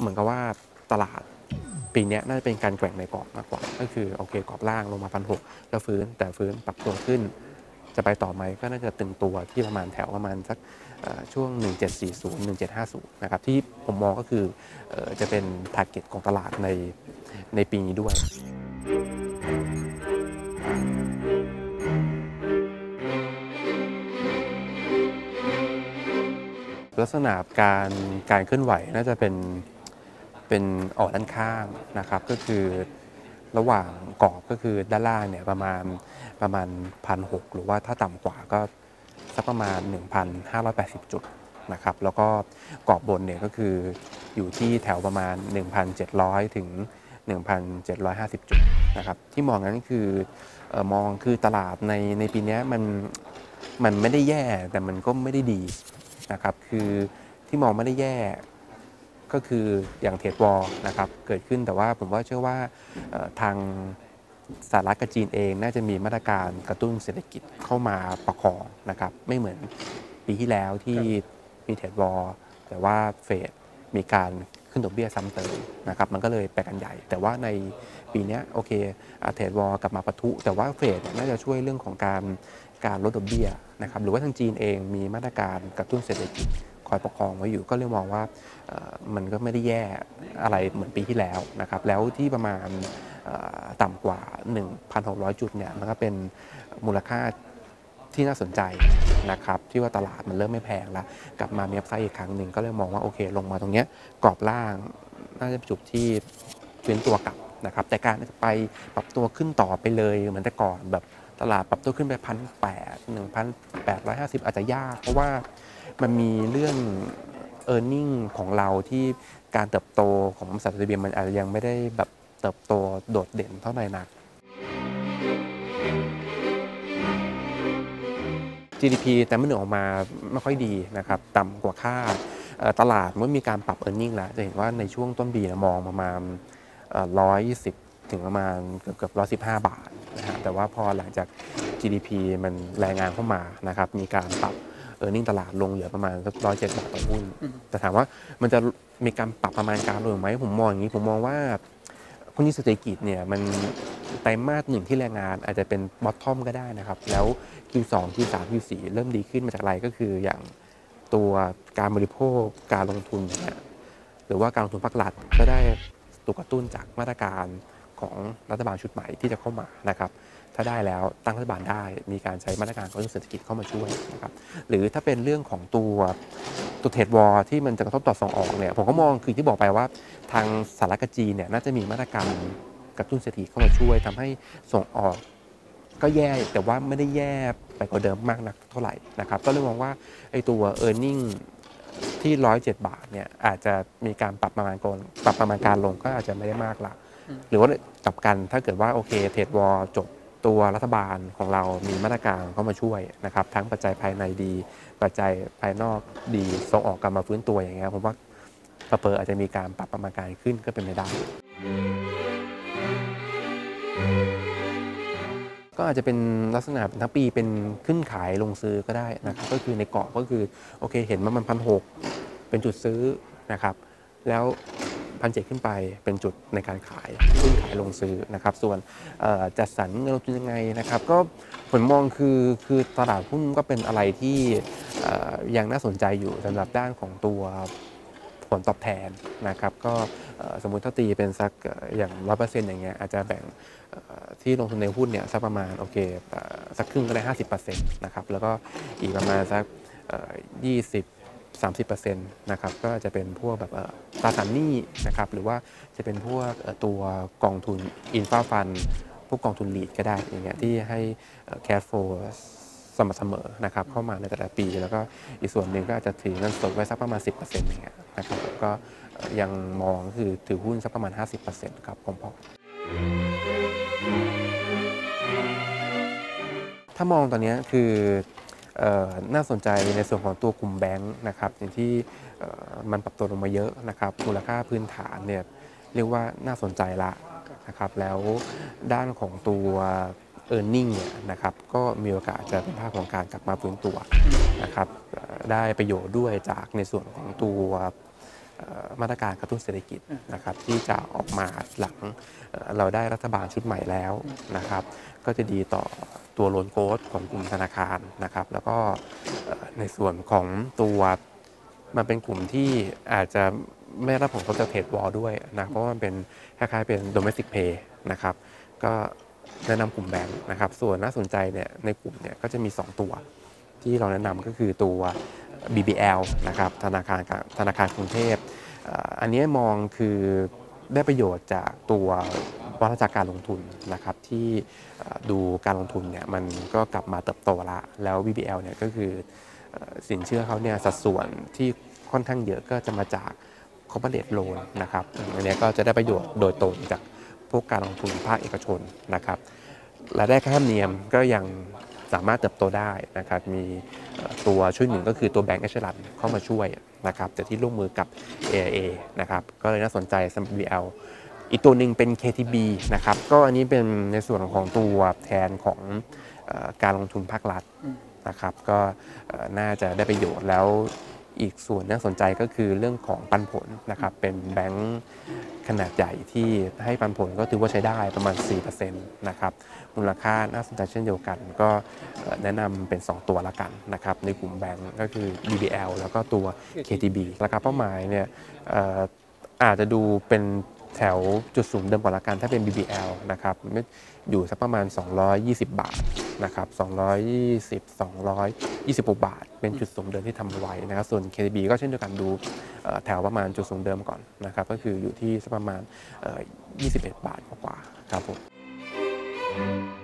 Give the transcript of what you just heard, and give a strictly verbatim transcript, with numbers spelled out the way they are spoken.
เหมือนกับว่าตลาดปีนี้น่าจะเป็นการแกว่งในกรอบมากกว่าก็คือโอเคกรอบล่างลงมาพันหกแล้วฟื้นแต่ฟื้นปรับตัวขึ้นจะไปต่อไหมก็น่าจะตึงตัวที่ประมาณแถวประมาณสักช่วงหนึ่งเจ็ดสี่ศูนย์ หนึ่งเจ็ดห้าศูนย์นะครับที่ผมมองก็คือจะเป็น target ของตลาดในในปีนี้ด้วยลักษณะการการเคลื่อนไหวน่าจะเป็นเป็นออกด้านข้างนะครับก็คือระหว่างกรอบก็คือด้านล่างเนี่ยประมาณประมาณ หนึ่งพันหกร้อย หรือว่าถ้าต่ำกว่าก็สักประมาณ หนึ่งพันห้าร้อยแปดสิบ จุดนะครับแล้วก็กรอบบนเนี่ยก็คืออยู่ที่แถวประมาณ หนึ่งพันเจ็ดร้อย ถึง หนึ่งพันเจ็ดร้อยห้าสิบ จุดนะครับที่มองนั้นคือเอ่อมองคือตลาดในในปีนี้มันมันไม่ได้แย่แต่มันก็ไม่ได้ดีนะครับคือที่มองไม่ได้แย่ก็คืออย่างเทรดวอร์นะครับเกิดขึ้นแต่ว่าผมว่าเชื่อว่าทางสหรัฐกับจีนเองน่าจะมีมาตรการกระตุ้นเศรษฐกิจเข้ามาประคองนะครับไม่เหมือนปีที่แล้วที่มีเทรดวอร์แต่ว่าเฟดมีการขึ้นดอกเบี้ยซ้ำเติมนะครับมันก็เลยไปกันใหญ่แต่ว่าในปีนี้โอเคเทรดวอร์กลับมาปะทุแต่ว่าเฟดน่าจะช่วยเรื่องของการการลดดอกเบี้ยนะครับหรือว่าทางจีนเองมีมาตรการกระตุ้นเศรษฐกิจคอยประคองไว้อยู่ก็เลยมองว่ามันก็ไม่ได้แย่อะไรเหมือนปีที่แล้วนะครับแล้วที่ประมาณต่ำกว่า หนึ่งพันหกร้อย จุดเนี่ยมันก็เป็นมูลค่าที่น่าสนใจนะครับที่ว่าตลาดมันเริ่มไม่แพงแล้วกลับมามีอัพไซด์อีกครั้งหนึ่งก็เลยมองว่าโอเคลงมาตรงนี้กรอบล่างน่าจะเป็นจุดที่ฟื้นตัวกลับนะครับแต่การจะไปปรับตัวขึ้นต่อไปเลยเหมือนแต่ก่อนแบบตลาดปรับตัวขึ้นไปพันแปดหนึ่งพันแปดร้อยห้าสิบอาจจะยากเพราะว่ามันมีเรื่อง e a r n i n g ของเราที่การเติบโตของบริษัทจดทะเบียนมันอาจจะยังไม่ได้แบบเติบโตโดดเด่นเท่าไหร่นัก จี ดี พี แต่ไม่หนึ่งออกมาไม่ค่อยดีนะครับต่ำกว่าคาดตลาดเมื่อมีการปรับ e a r n i n g แล้วจะเห็นว่าในช่วงต้นปีมองประมาณหนึ่งร้อยยี่สิบถึงประมาณเกือบเกือบหนึ่งร้อยสิบห้าบาทนะฮะแต่ว่าพอหลังจาก จี ดี พี มันรายงานเข้ามานะครับมีการปรับ e a r n i n g ตลาดลงเหลือประมาณสักหนึ่งร้อยเจ็ดบาทต่อหุ้นแต่ถามว่ามันจะมีการปรับประมาณการลงไหมผมมองอย่างนี้ผมมองว่าคุณเศรษฐกิจเนี่ยมันไตรมาสหนึ่งที่แรงงานอาจจะเป็นบอททอมก็ได้นะครับแล้ว คิว สอง คิว สาม คิว สี่ เริ่มดีขึ้นมาจากอะไรก็คืออย่างตัวการบริโภคการลงทุนเนี่ยหรือว่าการลงทุนภาครัฐก็ได้ตัวกระตุ้นจากมาตรการของรัฐบาลชุดใหม่ที่จะเข้ามานะครับถ้าได้แล้วตั้งรัฐบาลได้มีการใช้มาตรการกระตุ้นเศรษฐกิจเข้ามาช่วยนะครับหรือถ้าเป็นเรื่องของตัวตัวเทรดวอร์ที่มันจะกระทบต่อส่งออกเนี่ยผมก็มองคือที่บอกไปว่าทางสหรัฐกับจีนเนี่ยน่าจะมีมาตรการกระตุ้นเศรษฐกิจเข้ามาช่วยทำให้ส่งออกก็แย่แต่ว่าไม่ได้แย่ไปกว่าเดิมมากนักเท่าไหร่นะครับก็เลยมองว่าไอ้ตัว e a r n i n g ที่หนึ่งร้อยเจ็ดบาทเนี่ยอาจจะมีการปรับประมาณการปรับประมาณการลงก็อาจจะไม่ได้มากละหรือว่ากลับกันถ้าเกิดว่าโอเคเทรดวอร์จบตัวรัฐบาลของเรามีมาตรการเข้ามาช่วยนะครับทั้งปัจจัยภายในดีปัจจัยภายนอกดีส่งออกกลับมาฟื้นตัวอย่างเงี้ยผมว่าเผลอๆอาจจะมีการปรับประมาณการขึ้นก็เป็นไปได้ก็อาจจะเป็นลักษณะทั้งปีเป็นขึ้นขายลงซื้อก็ได้นะครับก็คือในเกาะก็คือโอเคเห็นว่ามันพันหกเป็นจุดซื้อนะครับแล้วพันเจ็ดขึ้นไปเป็นจุดในการขายขึ้นขายลงซื้อนะครับส่วนจัดสรรเงินลงทุนยังไงนะครับก็ผมมองคือคือตลาดหุ้นก็เป็นอะไรที่ยังน่าสนใจอยู่สำหรับด้านของตัวผลตอบแทนนะครับก็สมมุติถ้าตีเป็นสักอย่าง ร้อยเปอร์เซ็นต์ อย่างเงี้ยอาจจะแบ่งที่ลงทุนในหุ้นเนี่ยสักประมาณโอเคสักครึ่งก็ได้ ห้าสิบเปอร์เซ็นต์ นะครับแล้วก็อีกประมาณสักยี่สิบ สามสิบเปอร์เซ็นต์ นะครับก็จะเป็นพวกแบบตราสารหนี้นะครับหรือว่าจะเป็นพวกตัวกองทุนอินฟราฟันพวกกองทุนลีดก็ได้อย่างเงี้ยที่ให้แคชโฟลว์สม่ำเสมอนะครับเข้ามาในแต่ละปีแล้วก็อีกส่วนหนึ่งก็อาจจะถือเงินสดไว้สักประมาณ สิบเปอร์เซ็นต์ อย่างเงี้ยนะครับก็ยังมองคือถือหุ้นสักประมาณ ห้าสิบเปอร์เซ็นต์ ครับของพอร์ตถ้ามองตอนนี้คือน่าสนใจในส่วนของตัวกลุ่มแบงค์นะครับอย่างที่มันปรับตัวลงมาเยอะนะครับมูลค่าพื้นฐานเนี่ยเรียกว่าน่าสนใจละนะครับแล้วด้านของตัว e a r n i n g เนี่ยนะครับก็มีโอกาสจะเป็นภาพของการกลับมาฟื้นตัวนะครับได้ประโยชน์ด้วยจากในส่วนของตัวมาตรการกระตุ้นเศรษฐกิจนะครับที่จะออกมาหลังเราได้รัฐบาลชุดใหม่แล้วนะครับก็จะดีต่อตัวโลนโกสของกลุ่มธนาคารนะครับแล้วก็ในส่วนของตัวมันเป็นกลุ่มที่อาจจะไม่รับผลกระทบจากเทรดวอลด้วยนะเพราะว่ามันเป็นคล้ายๆเป็น domestic pay นะครับก็แนะนำกลุ่มแบงค์นะครับส่วนน่าสนใจเนี่ยในกลุ่มเนี่ยก็จะมีสองตัวที่เราแนะนำก็คือตัว บี บี แอล นะครับธนาคารธนาคารกรุงเทพอันนี้มองคือได้ประโยชน์จากตัววัฏจักรการลงทุนนะครับที่ดูการลงทุนเนี่ยมันก็กลับมาเติบโตละแล้ว บี บี แอล เนี่ยก็คือสินเชื่อเขาเนี่ยสัดส่วนที่ค่อนข้างเยอะก็จะมาจาก corporate loan นะครับอันนี้ก็จะได้ประโยชน์โดยตรงจากพวกการลงทุนภาคเอกชนนะครับรายได้ค่าธรรมเนียมก็ยังสามารถเติบโตได้นะครับมีตัวช่วยหนึ่งก็คือตัวแบงก์เอชแลนด์เข้ามาช่วยนะครับแต่ที่ร่วมมือกับ เอ ไอ เอ นะครับก็เลยน่าสนใจสำหรับ บี บี แอล อีกตัวหนึ่งเป็น เค ที บี นะครับก็อันนี้เป็นในส่วนของตัวแทนของการลงทุนภาครัฐนะครับก็น่าจะได้ประโยชน์แล้วอีกส่วนน่าสนใจก็คือเรื่องของปันผลนะครับเป็นแบงก์ขนาดใหญ่ที่ให้ปันผลก็ถือว่าใช้ได้ประมาณ สี่เปอร์เซ็นต์ นะครับมูลค่าน่าสนใจเช่นเดียวกันก็แนะนำเป็นสองตัวละกันนะครับในกลุ่มแบงก์ก็คือ บี บี แอล แล้วก็ตัว เค ที บี ราคาเป้าหมายเนี่ยอาจจะดูเป็นแถวจุดสูงเดิมกว่าละกันถ้าเป็น บี บี แอล นะครับอยู่สักประมาณสองร้อยยี่สิบบาทนะครับสองร้อยยี่สิบ สองร้อยยี่สิบหกบาทเป็นจุดสูงเดิมที่ทำไว้นะครับส่วน เค ที บี ก็เช่นเดียวกันดูแถวประมาณจุดสูงเดิมก่อนนะครับก็คืออยู่ที่สักประมาณยี่สิบเอ็ดบาทกว่าครับผม